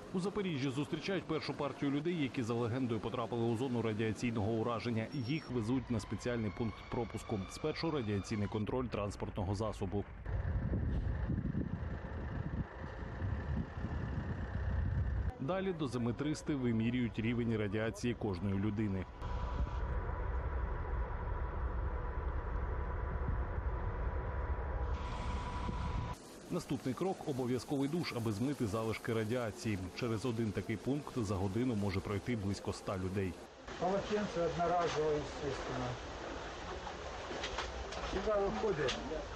У Запоріжжі зустрічають першу партію людей, які за легендою потрапили у зону радіаційного ураження. Їх везуть на спеціальний пункт пропуску. Спершу радіаційний контроль транспортного засобу. Далі дозиметристи вимірюють рівень радіації кожної людини. Наступний крок – обов'язковий душ, аби змити залишки радіації. Через один такий пункт за годину може пройти близько 100 людей. Полотенце одноразовое, естественно. Сюда выходит.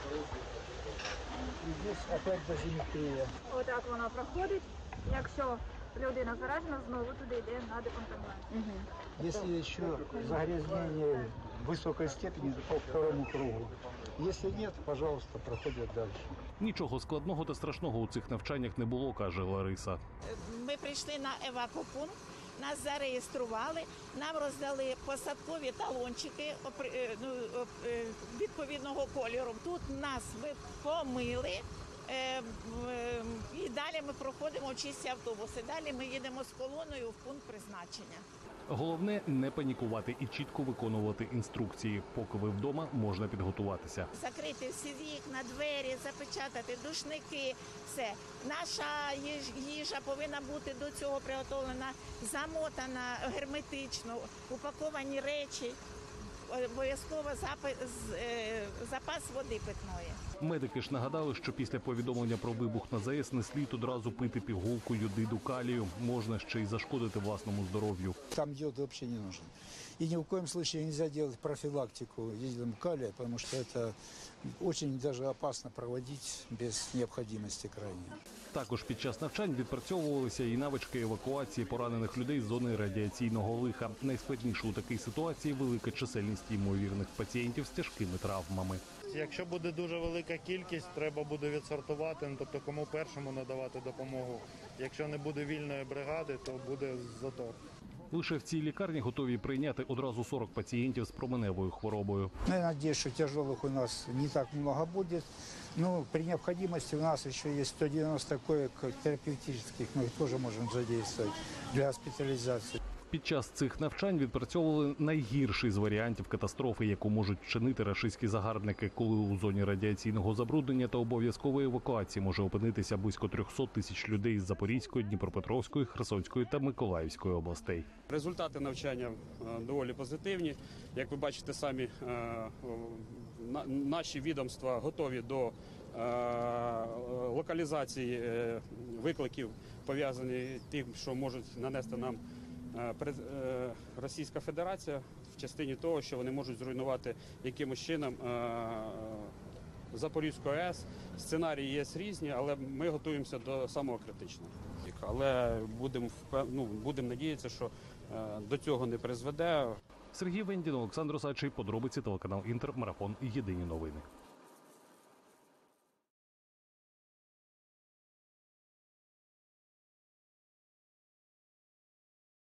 И здесь опять дозиметрия. Отак воно проходить. Якщо людина заражена, знову туди йде на деконтамінацію. Если еще загрязнение высокой степени, то по второму кругу. Если нет, пожалуйста, проходят дальше. Нічого складного та страшного у цих навчаннях не було, каже Лариса. Ми прийшли на евакопункт, нас зареєстрували, нам роздали посадкові талончики відповідного кольору. Тут нас помили. І далі ми проходимо в чисті автобуси. Далі ми їдемо з колоною в пункт призначення. Головне – не панікувати і чітко виконувати інструкції. Поки ви вдома, можна підготуватися. Закрити всі вікна, двері, запечатати, душники, все. Наша їжа повинна бути до цього приготовлена, замотана герметично, упаковані речі. Обов'язково запас води питної. Медики ж нагадали, що після повідомлення про вибух на ЗАЕС не слід одразу пити пігулку йодиду калію. Можна ще й зашкодити власному здоров'ю. Там йод вообще не нужен. И ни в коем случае нельзя делать профилактику йодидом калия, потому что это очень даже опасно проводить без необходимости крайней. Також під час навчань відпрацьовувалися і навички евакуації поранених людей з зони радіаційного лиха. Найскладніше у такій ситуації – велика чисельність ймовірних пацієнтів з тяжкими травмами. Якщо буде дуже велика кількість, треба буде відсортувати, тобто кому першому надавати допомогу. Якщо не буде вільної бригади, то буде затор. Лише в цій лікарні готові прийняти одразу 40 пацієнтів з променевою хворобою. Я надеюсь, что тяжелых у нас не так много будет. Но при необходимости у нас еще есть 190 коек терапевтических, мы их тоже можем задействовать для госпитализации. Під час цих навчань відпрацьовували найгірший з варіантів катастрофи, яку можуть вчинити рашистські загарбники, коли у зоні радіаційного забруднення та обов'язкової евакуації може опинитися близько 300 тисяч людей з Запорізької, Дніпропетровської, Херсонської та Миколаївської областей. Результати навчання доволі позитивні. Як ви бачите самі, наші відомства готові до локалізації викликів, пов'язаних з тим, що можуть нанести нам Російська Федерація в частині того, що вони можуть зруйнувати якимось чином Запорізьку АЕС. Сценарії є різні, але ми готуємося до самого критичного. Але будемо надіятися, що до цього не призведе. Сергій Вендін, Олександр Осадчий, подробиці, телеканал Інтер, Марафон, Єдині новини.